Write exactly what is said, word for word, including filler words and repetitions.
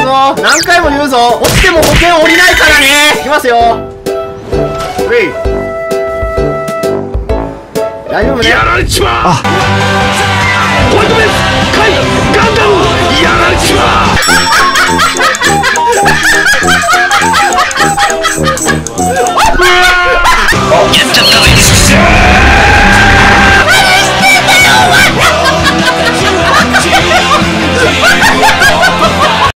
ぞ。何回も言うぞ。落ちても保険降りないからね。いきますよ。ウェイ。大丈夫ね。 やられちまう。あ、ホワイトベース、カイ、ガンダム、やられちまう。